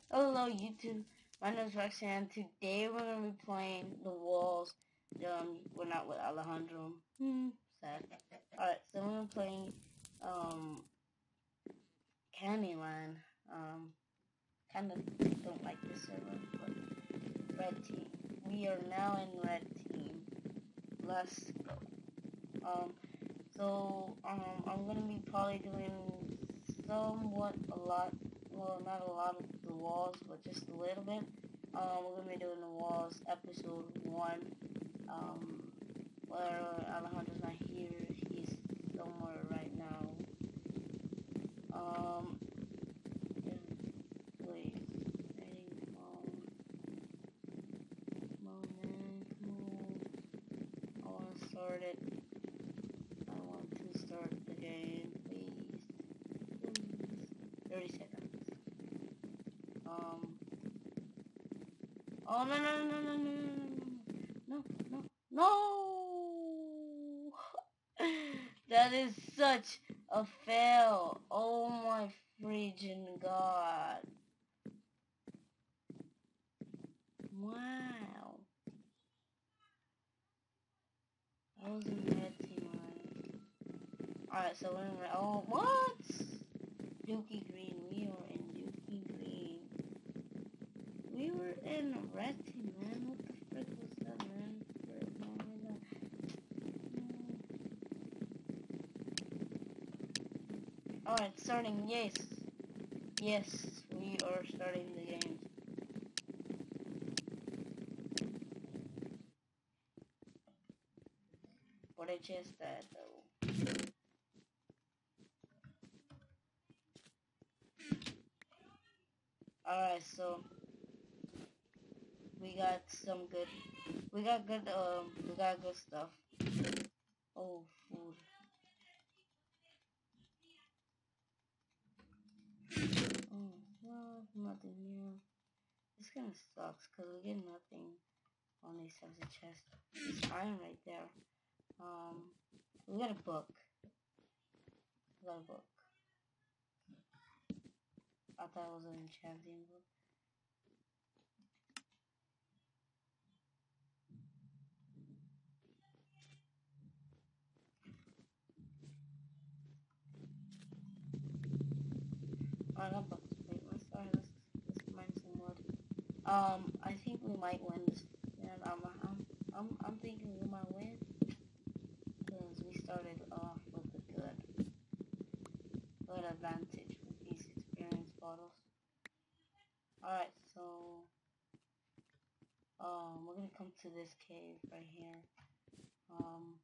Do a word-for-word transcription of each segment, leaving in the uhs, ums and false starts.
Hello YouTube, my name is Roxanne. Today we're going to be playing The Walls. Um, we're not with Alejandro. Hmm, sad. Alright, so we're playing um, Candyland. Um, kind of don't like this server, but Red Team. We are now in Red Team. Let's go. Um, so um, I'm going to be probably doing somewhat a lot. Well, not a lot of the walls, but just a little bit. Um, we're gonna be doing the walls episode one. Um, where Alejandro's not here, he's somewhere right now. Um, yeah, wait, ready, come on, come on, man, come on. I want to start it. I want to start the game, please, please. thirty seconds. Um. Oh no no no no no no no no no no! That is such a fail. Oh my freaking god! Wow. I was in red team, right? Alright, so we're in red. Oh, what? Dookie Green. We are in Dookie Green. We were in red team, man. What the frick was that, man? Frick, oh my god. Alright, starting, yes. Yes, we are starting the game. What I just said, though. Alright, so we got some good, we got good, um, we got good stuff. Oh, food. Oh, well, nothing here. This kind of sucks, because we get nothing on these types of chests. There's iron right there. Um, we got a book. We got a book. I thought it was an enchanting book. Oh, that book's pointless. Alright, let's, let's mine some wood. Um, I think we might win this. And I'm, I'm, I'm, I'm thinking we might win. Because we started off with a good, good advantage with these experience bottles. Alright, so, um, we're gonna come to this cave right here. Um,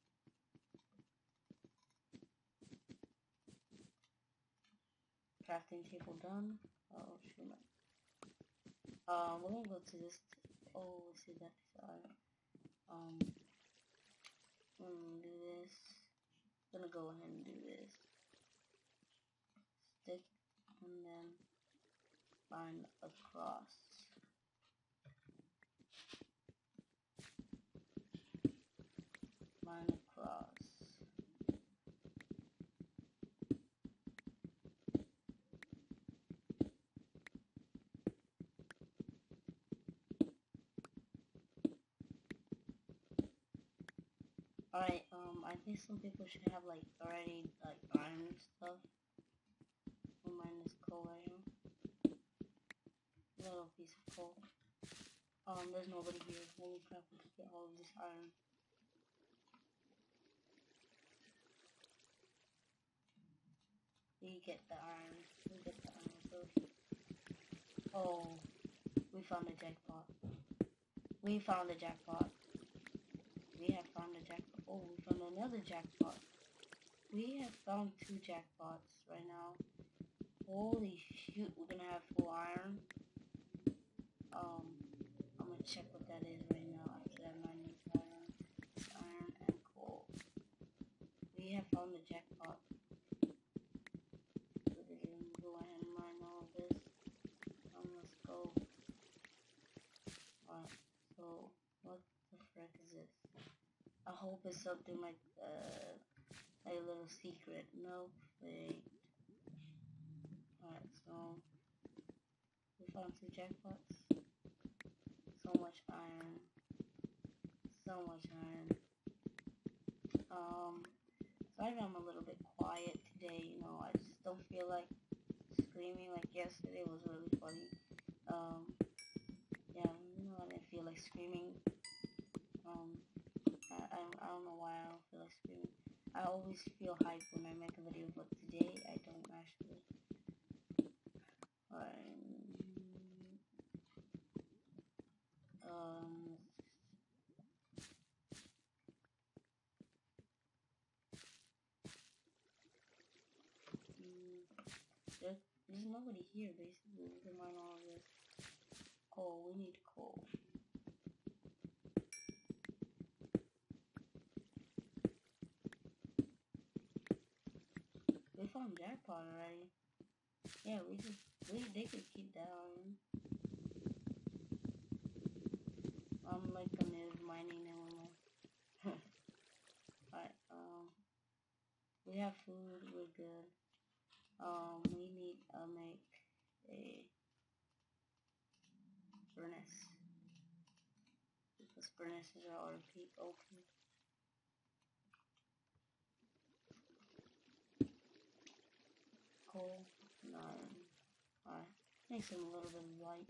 crafting table done. Oh, shoot. Um, we're gonna go to this. Oh, let's see that. Sorry. Um, I'm gonna do this. I'm gonna go ahead and do this. Stick, and then line across. Line across. Alright, um, I think some people should have, like, already, like, iron and stuff. Oh, mine is coal right here. Little piece of coal. Um, there's nobody here. Holy crap, we could get all of this iron. We get the iron. We get the iron first. Oh, we found a jackpot. We found a jackpot. We have found a jackpot. Oh, we found another jackpot. We have found two jackpots right now. Holy shoot, we're gonna have full iron. Um, I'm gonna check what that is right now after that mining iron, iron and coal. We have found the jackpot. We're gonna go ahead and mine all of this. Um, let's go. Alright, so what the frick is this? I hope it's something like uh like a little secret. No, fake. Alright, so we found two jackpots. So much iron. So much iron. Um, sorry if I'm a little bit quiet today, you know, I just don't feel like screaming like yesterday was really funny. Um, yeah, you know, I didn't feel like screaming. Um, I, I, I don't know why I don't feel like screaming. I always feel hyped when I make a video, but today I don't actually. Um, mm, there, there's nobody here, basically. We can mine all of this. Coal, we need coal. We found jackpot already. Yeah, we just, we, they could keep that on. I'm like a noob mining and Alright, um, we have food, we're good. Um, we need to make a furnace. Because furnaces are already O P. Coal, no. Alright, makes them a little bit light.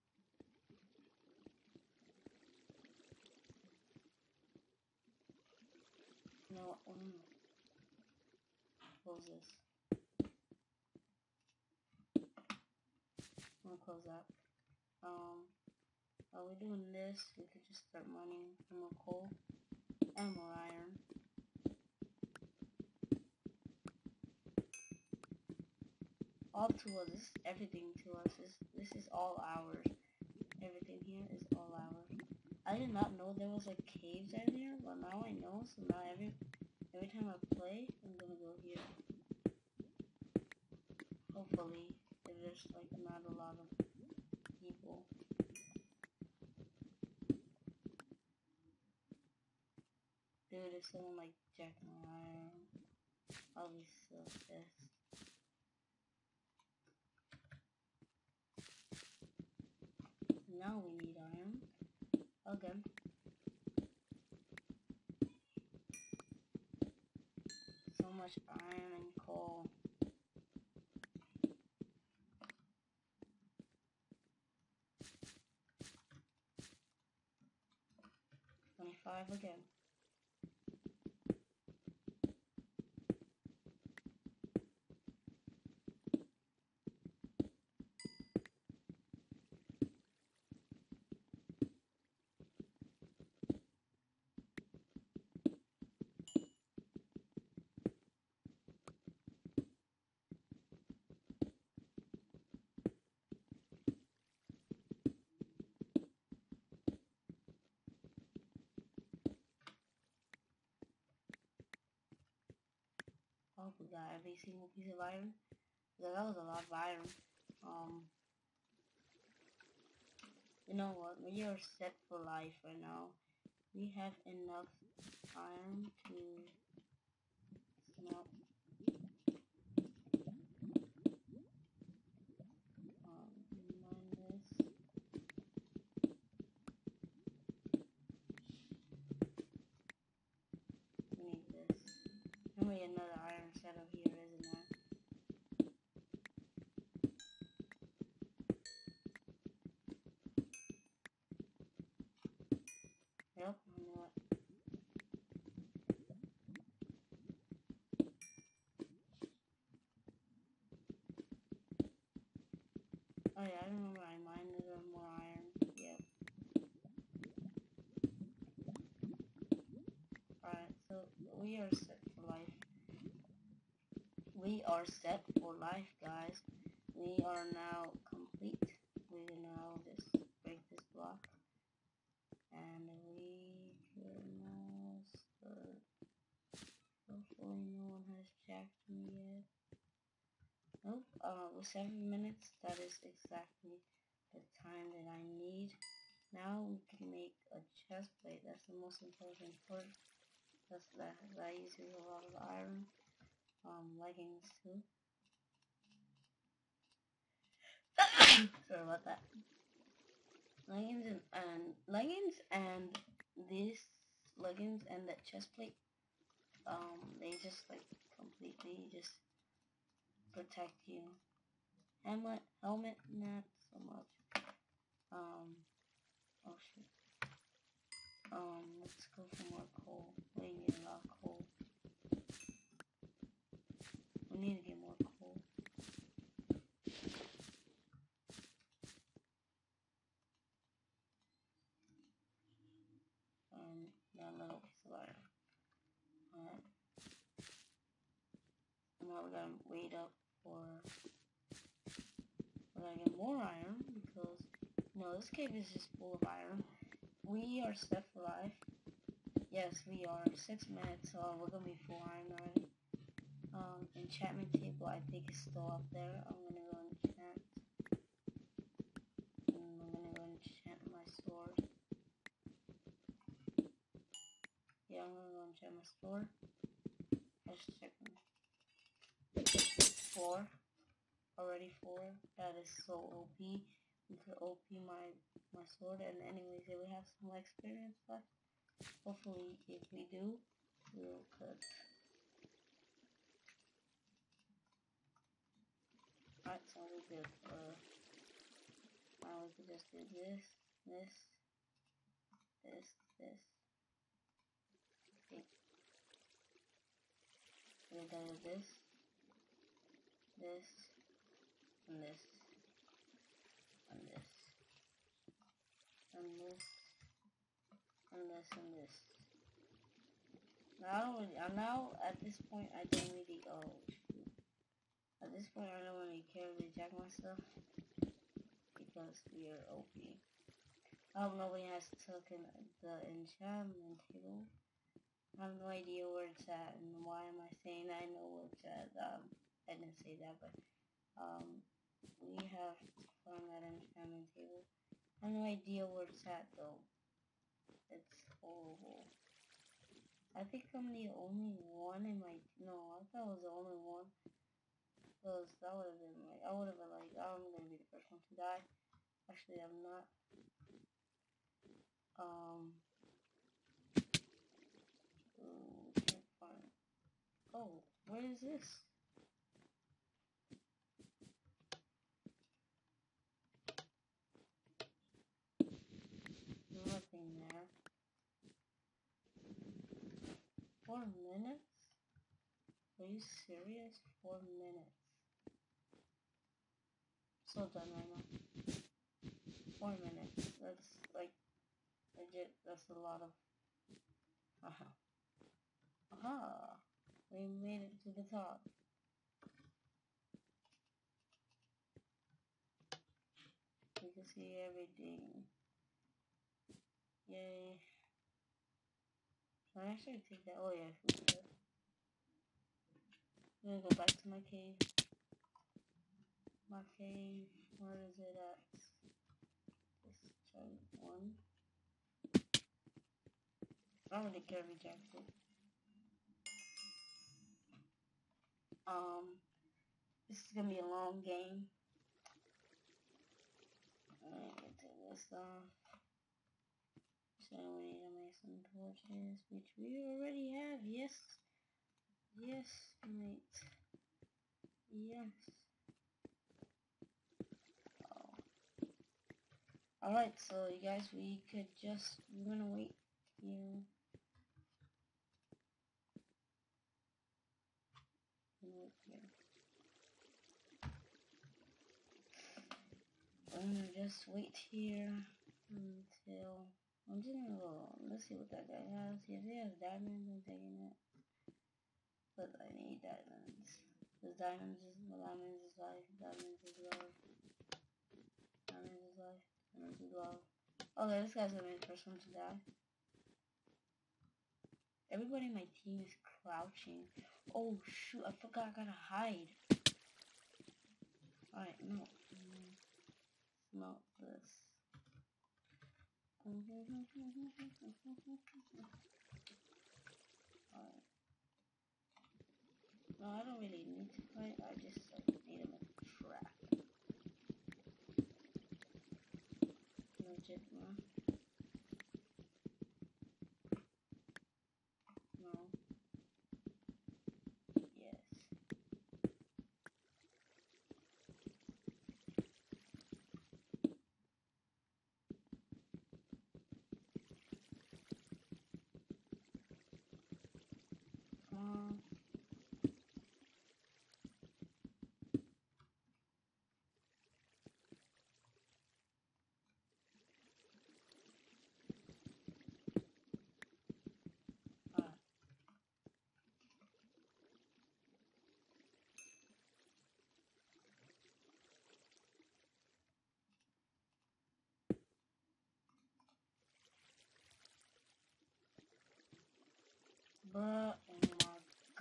You know what? Mm. Close this. I'm gonna close that. Um, while we're doing this, we could just start mining some more coal and more iron. All to us, this is everything to us. This, this is all ours. Everything here is all ours. I did not know there was like caves out here, but now I know, so now every every time I play, I'm gonna go here. Hopefully, if there's like not a lot of people. Dude, if someone like Jack my iron, I'll be so pissed. Now we need iron. Again. So much iron and coal. twenty-five again. Oh, we got every single piece of iron. So that was a lot of iron. Um, you know what? We are set for life right now. We have enough iron to smelt. Um, mine this. We need this. And we another iron setup here, isn't there? Yep, I know it. Oh yeah, I remember I mined a little more iron. Yep. Alright, so we are set for life. We are set for life, guys. We are now complete. We can now just break this block. And we can now start. Hopefully no one has jacked me yet. Nope, uh, with seven minutes, that is exactly the time that I need. Now we can make a chest plate. That's the most important part. That's that, that uses a lot of iron. Um, leggings too. Sorry about that. Leggings and, and leggings and this leggings and that chest plate, um, they just like completely just protect you. Helmet, helmet, not so much. Um, oh shit. Um, let's go for more coal. We need a lot of coal. We need to get more coal. And that little piece of iron. Alright. Now we gotta wait up for... We gotta get more iron because... No, this cave is just full of iron. We are set for life. Yes, we are. Six minutes, so we're gonna be full iron already. Um, enchantment table I think is still up there. I'm gonna go enchant. And I'm gonna go enchant my sword. Yeah, I'm gonna go enchant my sword. Let's check. Four. Already four. That is so O P. We could O P my my sword, and anyways, if we have some experience left, hopefully, if we do, we'll cook. Alright, so we're good. Uh, now we can just do this, this, this, this. Okay. We're done with this, this, and this, and this, and this, and this, and this. Now, I don't really, uh, now at this point, I don't really, oh, shoot. At this point, I don't really care to jack my stuff because we are O P. I hope nobody has taken the enchantment table. I have no idea where it's at, and why am I saying I know where it's at. Um, I didn't say that, but um, we have found that enchantment table. I have no idea where it's at though. It's horrible. I think I'm the only one in my, no, I thought I was the only one. Because that would have been like, I would have been like, I'm gonna be the first one to die. Actually, I'm not. Um, ooh, can't find it. Oh, where is this? Nothing there. Four minutes? Are you serious? Four minutes. So done right now. Four minutes. That's like legit. That's a lot of. Aha. Aha. We made it to the top. We can see everything. Yay. Can I actually take that? Oh yeah, food there. I'm gonna go back to my cave. My cave. Where is it at? This giant one. I don't really care if we jacked it. Um, this is gonna be a long game. Alright, take this off. So we need to make some torches, which we already have. Yes. Yes, mate. Yes. Oh. Alright, so you guys, we could just, we're gonna wait here. Wait here. I'm gonna just wait here until, I'm just gonna go, let's see what that guy has. If he has diamonds, I'm taking it. But I need diamonds. Because diamonds is, diamonds is life, diamonds is love. Diamonds is life, diamonds is love. Okay, this guy's gonna be the first one to die. Everybody in my team is crouching. Oh shoot, I forgot I gotta hide. Alright, no. Mm, not this. Alright. No, I don't really need to fight. I just like, need to make a trap.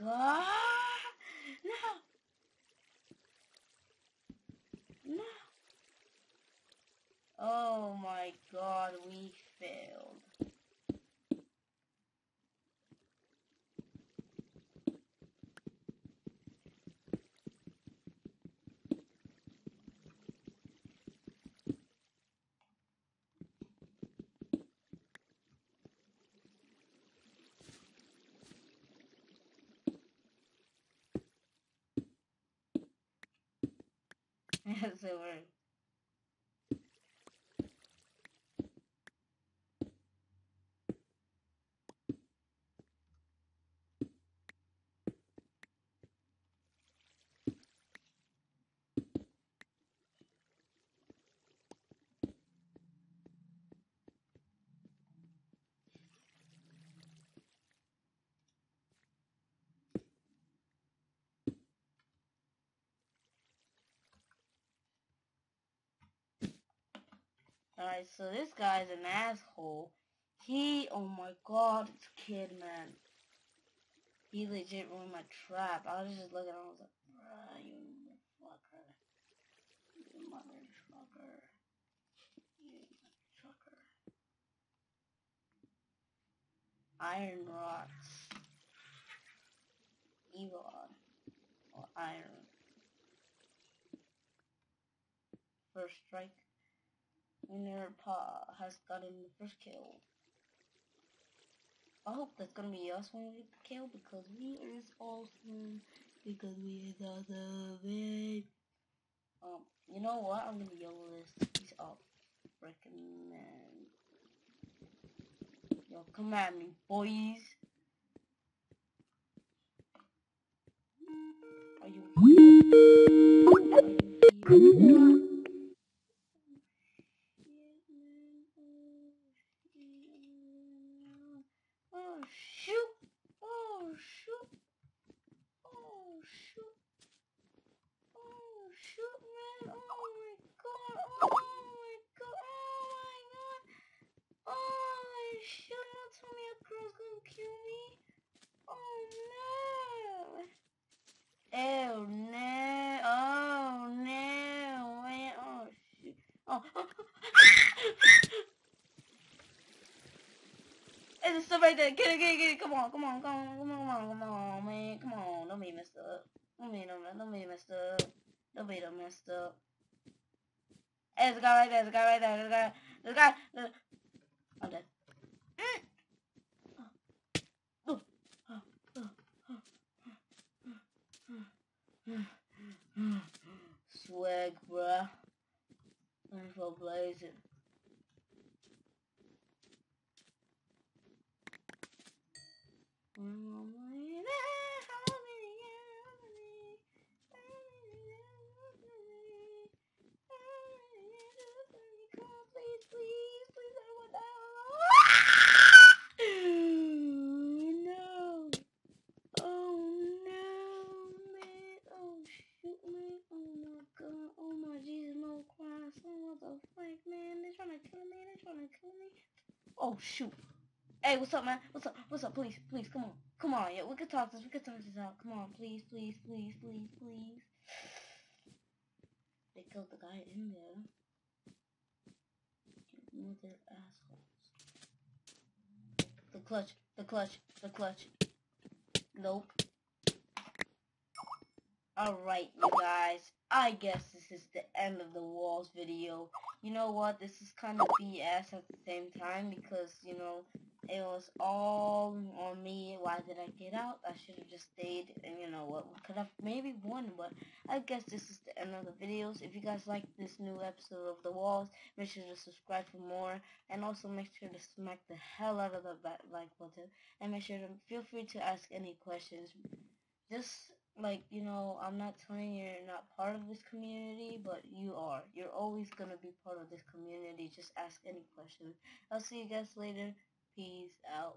god! No! No! Oh my god, we failed. Yes, it worked. Alright, so this guy's an asshole. He, oh my god, it's kid, man. He legit ruined my trap. I was just looking at him, I was like, bruh, you motherfucker. You motherfucker. You trucker. Iron rods. Evil or iron. First strike. Winner Pa has gotten the first kill. I hope that's gonna be us when we get the kill because we is awesome. Because we is awesome. Um, you know what? I'm gonna yell this. Peace out. Freaking man. Yo, come at me, boys. Are you here? Are you here? Oh shoot! Oh shoot! Oh shoot! Oh shoot, man! Oh my god! Oh my god! Oh my god! Oh shoot! Don't tell me a girl's gonna kill me! Oh no! Oh no! Oh no! Man! Oh shoot! Oh! oh. It's still right there. Get it, get it, get it. Come on, come on, come on, come on, come on, come on, man. Come on. Don't be messed up. Don't be, don't, don't be messed up. Don't be done messed up. Hey, there's a guy right there. There's a guy right there. There's a guy. There's a guy. There's a... I'm dead. Swag, bruh. Thanks for blazing. Please, please, please, I want that. No. Oh no, man. Oh shoot, man. Oh my god. Oh my Jesus, no Christ. Oh, what the fuck, man? They trying to kill me. They trying to kill me. Oh shoot. Hey, what's up, man? What's up? What's up? Please, please, come on. Come on, yeah, we could talk this. We could talk this out. Come on, please, please, please, please, please. They killed the guy in there. You mother assholes. The clutch, the clutch, the clutch. Nope. Alright, you guys. I guess this is the end of the walls video. You know what? This is kind of B S at the same time because, you know, it was all on me. Why did I get out? I should have just stayed and, you know what, we could have maybe won, but I guess this is the end of the videos. If you guys like this new episode of The Walls, make sure to subscribe for more, and also make sure to smack the hell out of the like button, and make sure to feel free to ask any questions. Just like, you know, I'm not telling you you're not part of this community, but you are. You're always gonna be part of this community. Just ask any question. I'll see you guys later. Peace out.